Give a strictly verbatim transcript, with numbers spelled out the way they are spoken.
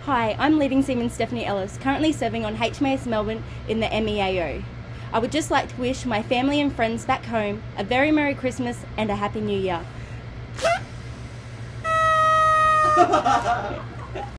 Hi, I'm Leading Seaman Stephanie Ellis, currently serving on H M A S Melbourne in the M E A O. I would just like to wish my family and friends back home a very Merry Christmas and a Happy New Year.